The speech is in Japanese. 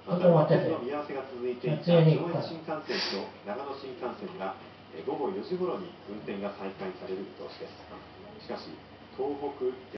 また運転の見合わせが続いていた上越新幹線と長野新幹線が午後4時頃に運転が再開される見通しです。しかし東北